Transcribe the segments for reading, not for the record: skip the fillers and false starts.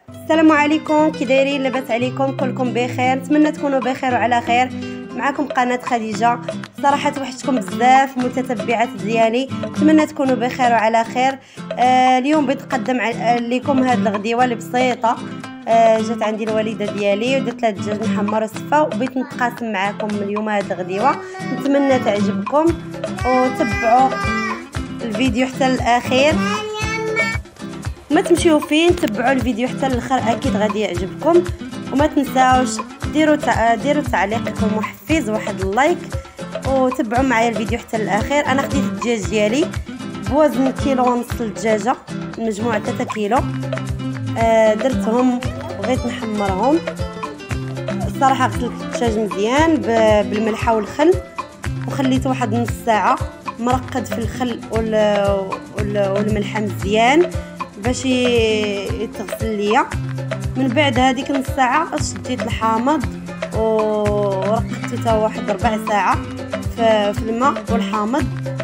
السلام عليكم، كي دايرين؟ لاباس عليكم؟ كلكم بخير؟ نتمنى تكونوا بخير وعلى خير. معكم قناه خديجه. صراحه توحشتكم بزاف متتبعات ديالي، نتمنى تكونوا بخير وعلى خير. اليوم بغيت نقدم لكم هاد الغديوه اللي بسيطه. جات عندي الوالده ديالي ودرت لها الدجاج محمر وصفه، وبغيت نتقاسم معكم اليوم هاد الغديوه. نتمنى تعجبكم وتبعوا الفيديو حتى الاخير، ما تمشيو فين، تبعوا الفيديو حتى الاخر، اكيد غادي يعجبكم. وما تنساوش ديروا تعليقكم محفز، واحد اللايك، وتبعوا معايا الفيديو حتى الاخير. انا خديت الدجاج ديالي بوزن كيلو ونص الدجاجه، المجموع 3 كيلو. درتهم وبغيت نحمرهم. الصراحه غسلت الدجاج مزيان بالملحه والخل، وخليته واحد نص ساعه مرقد في الخل والملحه مزيان باش يتغسل ليا. من بعد هذيك نص ساعه شديت الحامض ورقدته حتى واحد ربع ساعه في الماء والحامض.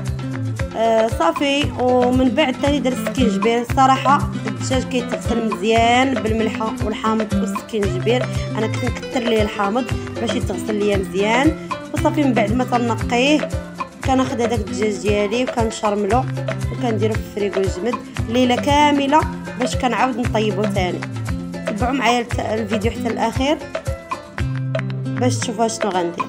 صافي. ومن بعد ثاني درت سكينجبير. الصراحه الدجاج كيتغسل مزيان بالملحه والحامض والسكينجبير، انا كنت نكثر ليه الحامض باش يتغسل ليا مزيان. وصافي من بعد ما تنقيه كناخذ هذاك الدجاج ديالي وكنشرملو وكنديرو في الفريغو يجمد ليله كامله باش كنعاود نطيبو ثاني. تبعوا معايا الفيديو حتى الاخير باش تشوفوا شنو غندير.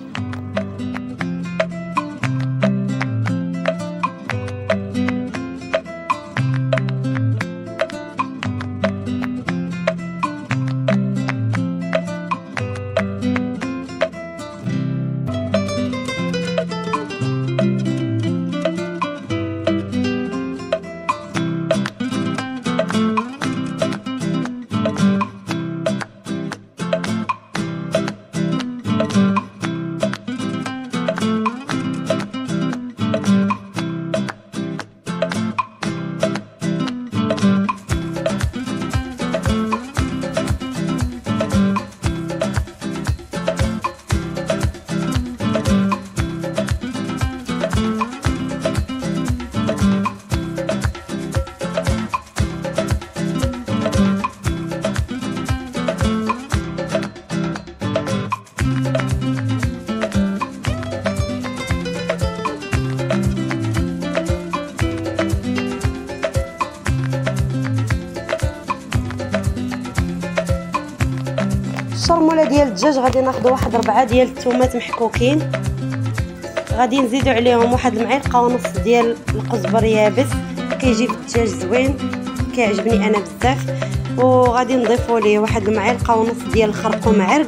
الشرموله ديال الدجاج غادي ناخذ واحد 4 ديال الثومات محكوكين، غادي نزيدو عليهم واحد المعلقه ونص ديال القزبر يابس، كيجي في الدجاج زوين كيعجبني انا بزاف. وغادي نضيفوا ليه واحد المعلقه ونص ديال الخرقوم عرق،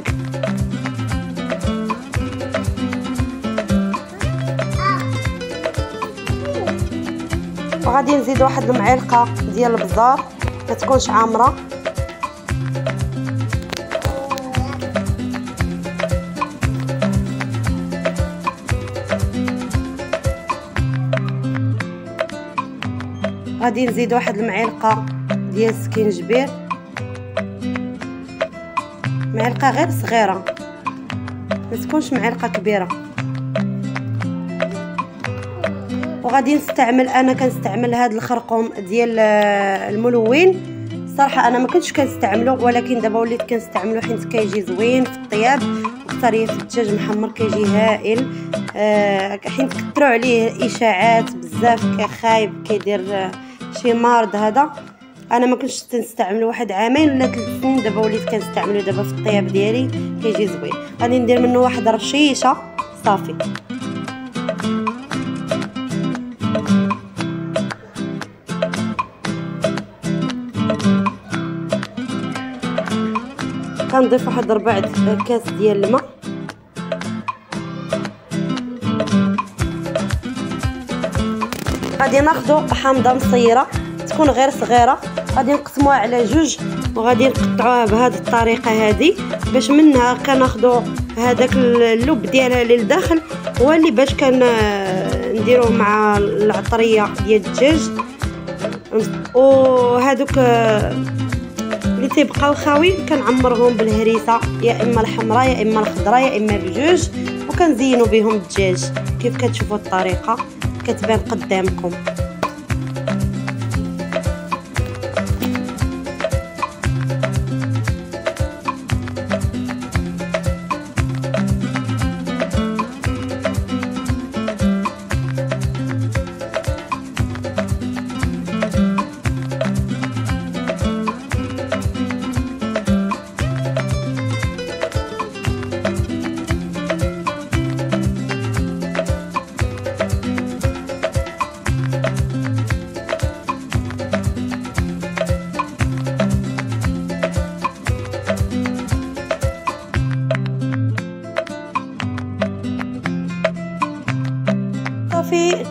وغادي نزيد واحد المعلقه ديال البزار ما تكونش عامره، غادي نزيد واحد المعلقه ديال السكينجبير، معلقه غير صغيره ما تكونش معلقه كبيره. وغادي نستعمل، انا كنستعمل هذا الخرقوم ديال الملون. صراحه انا ما كنتش كنستعمله، ولكن دابا وليت كنستعمله حيت كيجي زوين في الطياب، وطريه في الدجاج محمر كيجي هائل. حيت كثروا عليه اشاعات بزاف، خايب كيدير شي مرض. هذا انا ما كنتش نستعمله واحد 2 ولا 3 سنين، دابا وليت كنستعمله دابا في الطياب ديالي كيجي زوين. غادي ندير منه واحد رشيشه صافي. كنضيف واحد 4 كاس ديال الماء، غادي ناخذوا حامضه مصيره تكون غير صغيره، غادي نقسموها على 2 وغادي نقطعوها بهذه الطريقه هذه، باش منها كناخذوا هذاك اللب ديالها للداخل، هو اللي باش كنديروه مع العطريه ديال الدجاج. وهذوك اللي تيبقاو خاويين كنعمرهم بالهريسه، يا اما الحمراء يا اما الخضراء يا اما بجوج، وكنزينوا بهم الدجاج كيف كتشوفوا الطريقه كتبان قدامكم.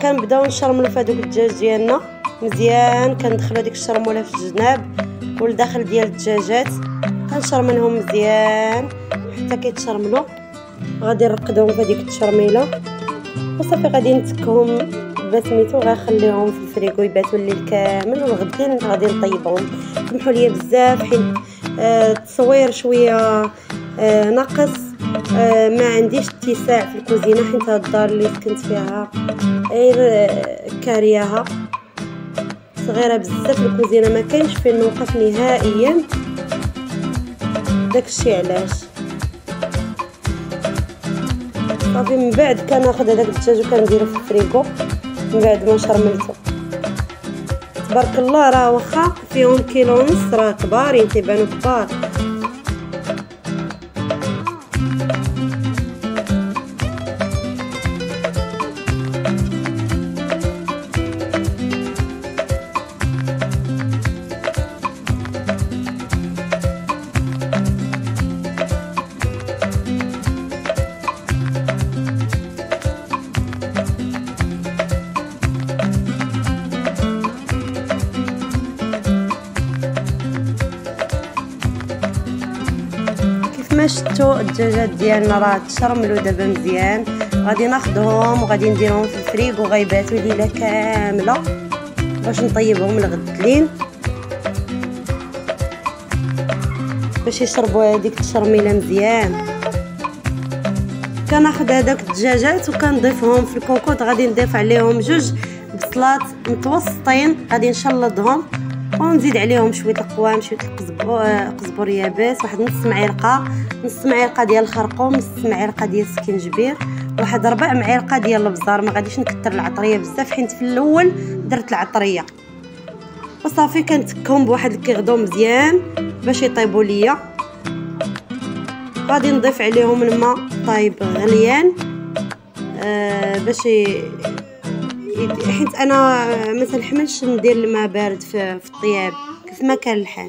كنبداو نشرملو في هذوك الدجاج ديالنا مزيان. كندخلو ديك الشرموله في الجناب والداخل ديال الدجاجات، كنشرملهم مزيان حتى كيتشرملوا. غادي نرقدهم في هذيك التشرميله وصافي غادي نتكهم بسميتو، غنخليهم في الفريكو يباتوا الليل كامل، والغدين غادي نطيبهم. سمحوا لي بزاف حيت التصوير شويه ناقص، ما عنديش اتساع في الكوزينه حيت هاد الدار اللي سكنت فيها غير كارياها صغيره بزاف. الكوزينه ما كاينش فين نوقف نهائيا، داكشي علاش. صافي من بعد كناخذ هذاك الدجاج وكنديرو في الفريكو من بعد ما شرملته. تبارك الله راه واخا فيهم كيلو ونص راه كبارين، تيبانو كبار. شفتوا الدجاجات ديالنا راه تشرملوا دابا مزيان. غادي ناخذهم وغادي نديرهم في الفريغ وغيباتوا ليله كامله باش نطيبهم الغد الليل باش يشربوا هذيك التشرميله مزيان. كناخذ هذاك الدجاجات وكنضيفهم في الكوكوط. غادي نضيف عليهم 2 بصلات متوسطين، غادي نشلضهم ونزيد عليهم شويه القوام، شويه قزبر يابس، واحد نص معلقه ديال الخرقوم، نص معلقه ديال السكينجبير، واحد 4 معالق ديال البزار. ما غاديش نكثر العطريه بزاف حيت في الاول درت العطريه. وصافي كنتكهم بواحد الكيغدو مزيان باش يطيبوا ليا. غادي نضيف عليهم الماء طايب غليان باش حيت انا ما تنحملش ندير الماء بارد في الطياب كيف ما كان الحال.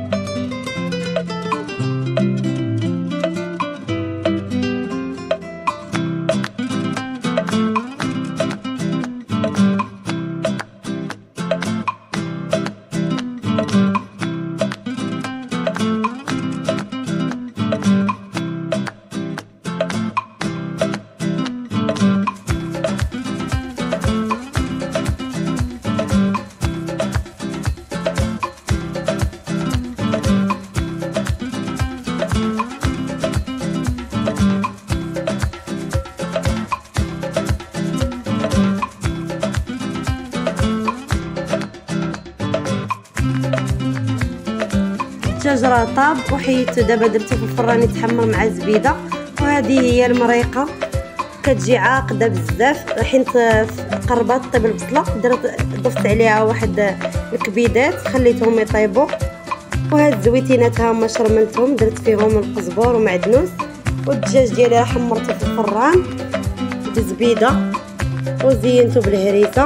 الدجاج راه طاب وحيدته دابا درته في الفران يتحمر مع الزبيده. وهذه هي المريقه كتجي عاقده بزاف حيت قربات طيب البصله. ضفت عليها واحد الكبيدات خليتهم يطيبوا، وهاد الزويتينات ها هما شرملتهم درت فيهم القزبر ومعدنوس. والدجاج ديالي راه حمرته في الفران بزبيده وزينته بالهريسه.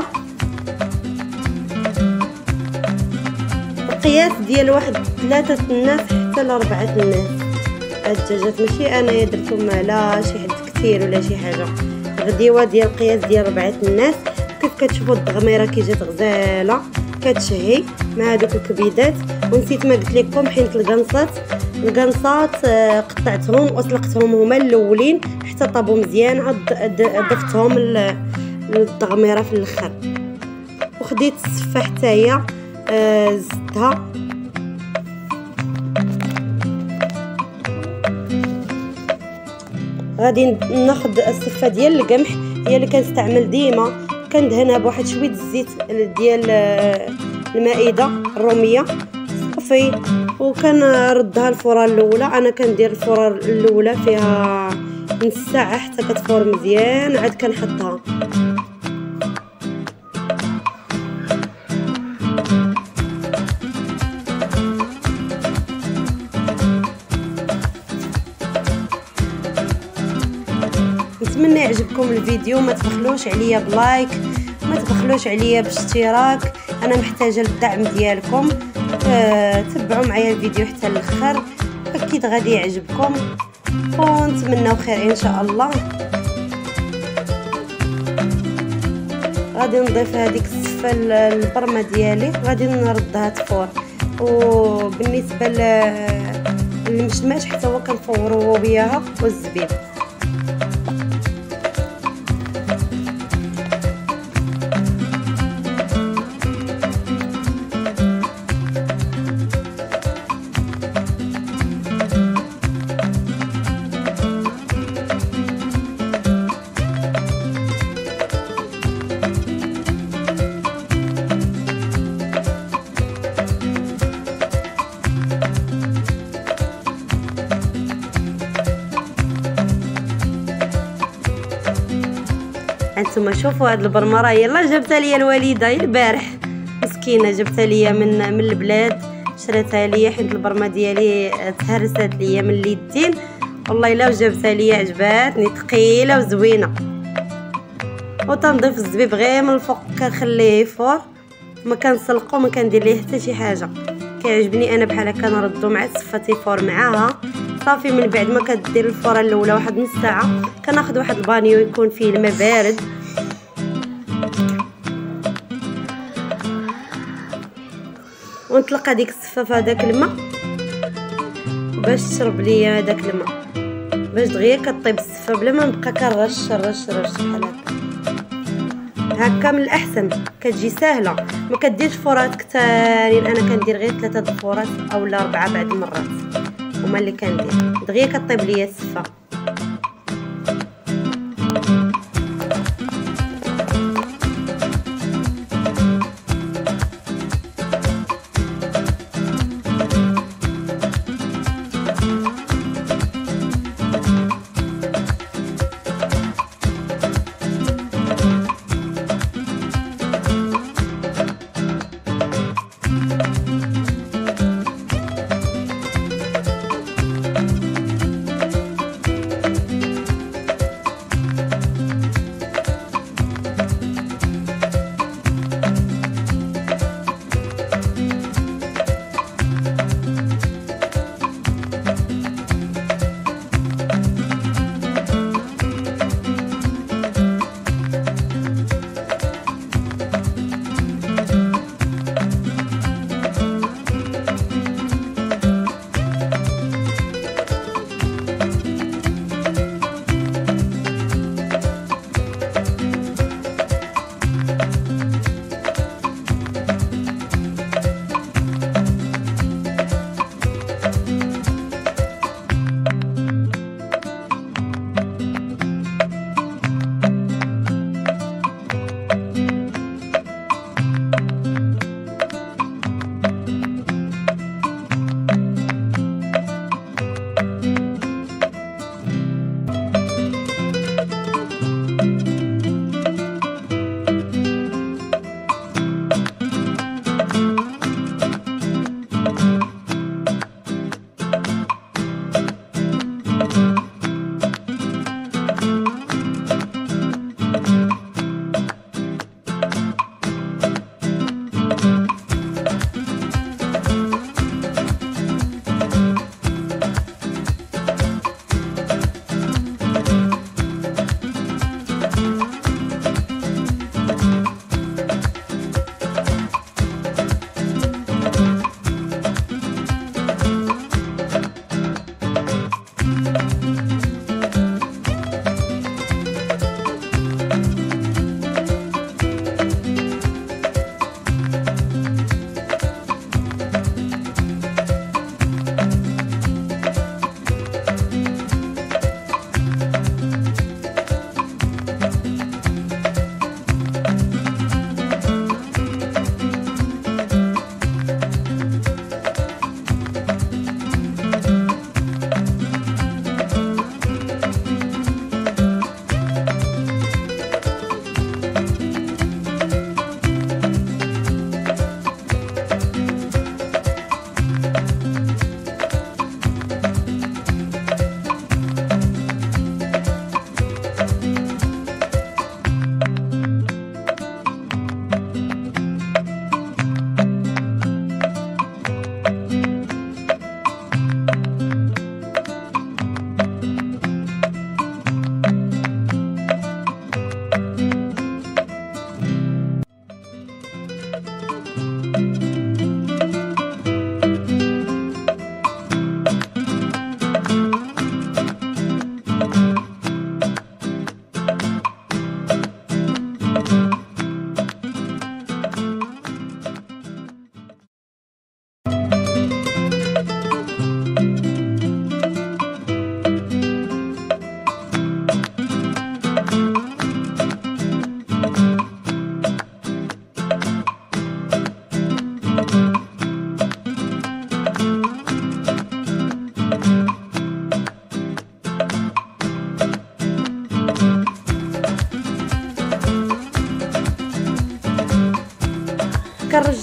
القياس ديال واحد 3 الناس حتى ل4 الناس. هاد الدجاجات ماشي انايا درتهم على شي حد كثير ولا شي حاجه، غديوه ديال القياس ديال 4 الناس. كيف كتشوفوا الضغميره كي جات غزاله كتشهي مع هذوك الكبيدات. ونسيت ما قلت لكم حيت القنصات قطعتهم وسلقتهم هما الاولين حتى طابوا مزيان، عاد ضفتهم للضغميره في الاخر. وخديت السفه حتى هي زدتها. غادي ناخذ السفه ديال القمح هي اللي كنستعمل ديما، كندهنها بواحد شويه الزيت ديال المائده الروميه صافي. وكنردها الفران الاولى. انا كندير الفران الاولى فيها نص ساعه حتى كتفور مزيان، عاد كنحطها. نتمنى يعجبكم الفيديو. ما تبخلوش عليا بلايك، ما تبخلوش عليا باشتراك، انا محتاجه الدعم ديالكم. تبعوا معايا الفيديو حتى الاخر، اكيد غادي يعجبكم ونتمنى خير ان شاء الله. غادي نضيف هذيك الصفه البرمه ديالي، غادي نردها تفور. وبالنسبه للمشماش حتى هو كنفورو بيها والزبيب. هانتوما شوفوا هاد البرمه راه يلاه جابتها ليا الوالده البارح، مسكينه جابتها ليا من البلاد، شراتها ليا حيت البرمه ديالي تهرست ليا من اليدين. والله الا جابتها ليا عجباتني، ثقيله وزوينه. وتنضيف الزبيب غير من الفوق، كنخليه يفور، ما كنسلقو، ما كندير ليه حتى شي حاجه. كيعجبني انا بحال هكا نردو مع الصفه تيفور معاها صافي. من بعد ما كدير الفوره الاولى واحد نص ساعه، كناخذ واحد البانيو يكون فيه الماء بارد، ونطلق هذيك الصفه في هذاك الماء باش تشرب ليا هذاك الماء، باش دغيا كطيب الصفه بلا ما نبقى كنرش رش بحال هكا من الاحسن. كتجي ساهله، ما كديرش فورات كثارين، انا كندير غير 3 فورات اولا 4 بعد المرات هما اللي كندير، دغيا كطيب ليا الصفه.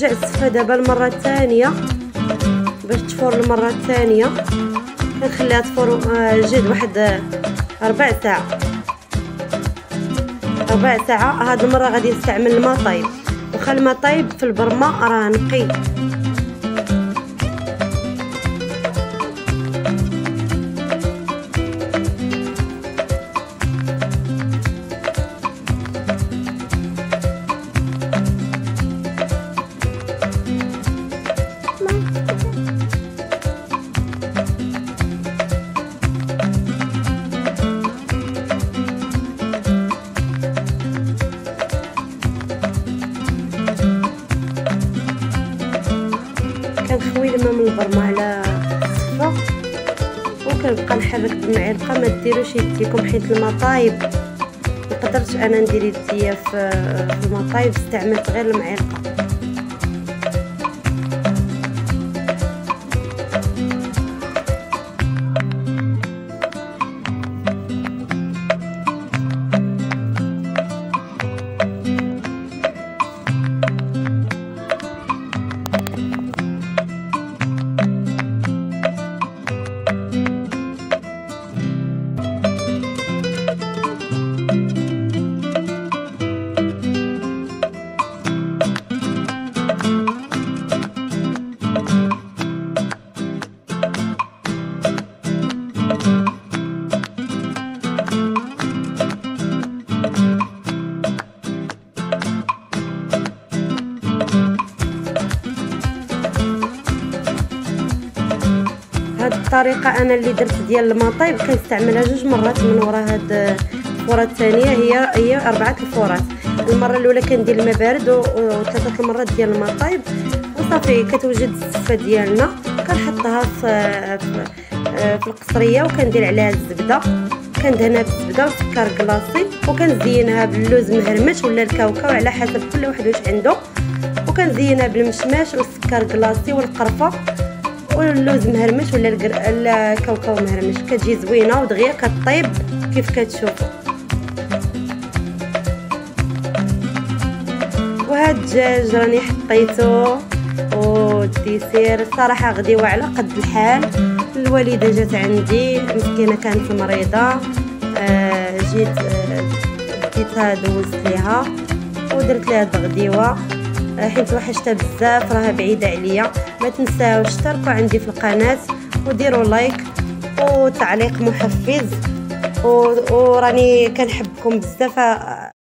كنرجع الصفه دابا المره الثانيه باش تفور المره الثانيه. كنخليها تفور جد واحد 4 ساعات. 4 ساعات. هاد المره غادي نستعمل الماء طايب، واخا الماء طايب في البرمه راه نقي. كنخوي الماء من البرمه على الصفه وكنبقى نحرك بالمعلقه. ما ديروش يديكم حيت الماء طايب. مقدرتش انا ندير يديا في الماء طايب، استعملت غير المعلقه. هاد الطريقه انا اللي درت ديال الماء طايب كنستعملها 2 مرات من ورا هاد الفوره الثانيه. هي 4 الفورات. المره الاولى كندير الماء بارد و3 المرات ديال الماء طايب وصافي. كتوجد الصفه ديالنا كنحطها في القصريه وكندير عليها الزبده. كندهنها بالزبده وسكر كلاصي وكنزينها باللوز مهرمش ولا الكاوكاو على حسب كل واحد واش عنده. وكنزينها بالمشماش والسكر كلاصي والقرفه واللوز مهرمش ولا الكاوكاو مهرمش. كتجي زوينه ودغيا كطيب كيف كتشوفوا. وهاد الدجاج راني حطيته والديسير صراحه غديوه على قد الحال. الوالده جات عندي مسكينه كانت مريضه، جيت ديتها دوزت ليها ودرت ليها الغديوه حيت وحشتها بزاف، راها بعيده عليا. ما تنساوش اشتركوا عندي في القناه وديروا لايك وتعليق محفز وراني كنحبكم بزاف.